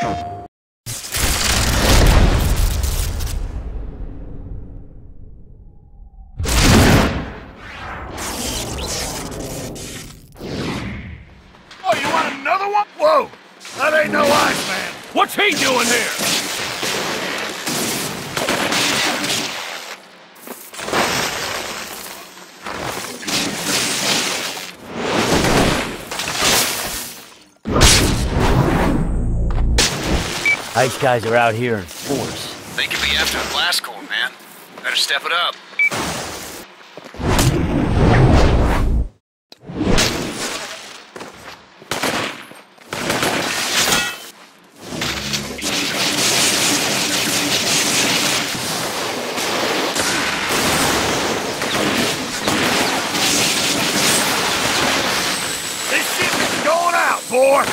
Oh, you want another one? Whoa! That ain't no ice, man. What's he doing here? Ice guys are out here in force. They could be after the blast core, man. Better step it up. This ship is going out, boy!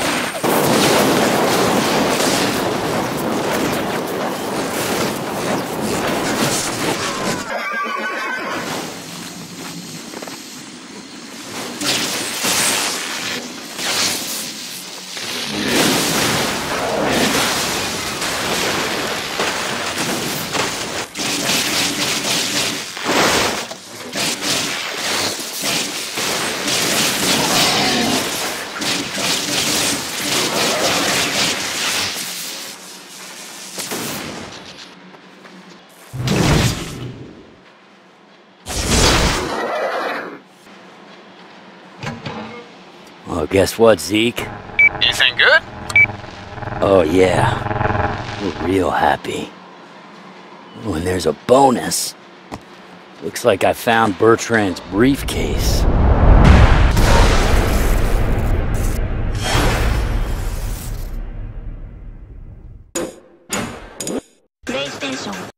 Well, guess what, Zeke? Anything good? Oh, yeah. We're real happy. When there's a bonus. Looks like I found Bertrand's briefcase. PlayStation